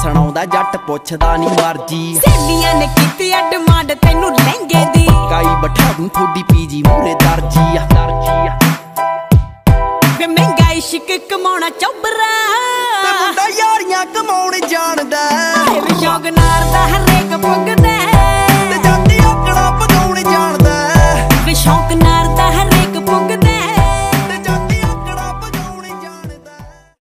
ਸੁਣਾਉਂਦਾ ਜੱਟ ਪੁੱਛਦਾ ਨੀ ਮਰਜੀ। ਸਹੇਲੀਆਂ ਨੇ ਕੀਤੀ ਆ ਡਿਮਾਂਡ ਤੈਨੂੰ ਲਹਿੰਗੇ ਦੀ, ਕਾਈ ਬਿਠਾ ਦੂੰ ਥੋੜੀ ਪੀਜੀ ਮੂਰੇ ਦਰਜੀ ਆ। ਵੇ ਮਹਿੰਗਾ ਇਸ਼ਕ ਕਮਾਉਣਾ ਚੌਬਰਾ ਤੇ ਮੁੰਡਾ ਯਾਰੀਆਂ ਕਮਾਉਣ ਜਾਣਦਾ। ਵੇ ਸ਼ੌਕ ਨਾਰ ਦਾ ਹਰੇਕ ਪੁੱਗਦਾ।